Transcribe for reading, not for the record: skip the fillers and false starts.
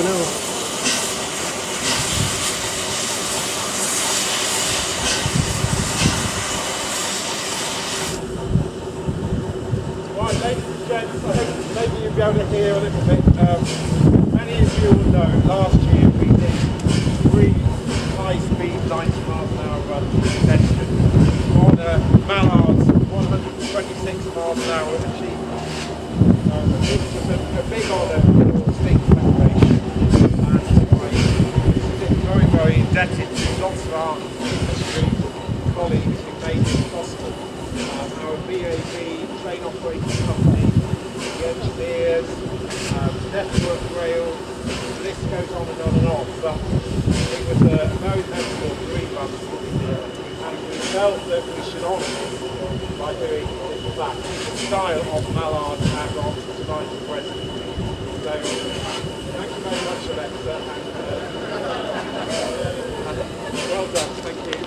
Right, ladies and gents, I hope maybe you'll be able to hear a little bit. Many of you will know last year we did 3 high-speed 90 miles an hour run extension on Mallard's 126 miles an hour achievement. It was a big honour for Steve's Federation, and I'm very indebted to lots of our industry colleagues who made this possible. Our V.I.P train operating company, the engineers, network rails, the list goes on and on and on. But it was a very memorable 3 months that we did, and we felt that we should honour by doing this plaque, the style of Mallard and on tonight's president. So thank you very much, Alexa, and well done, thank you.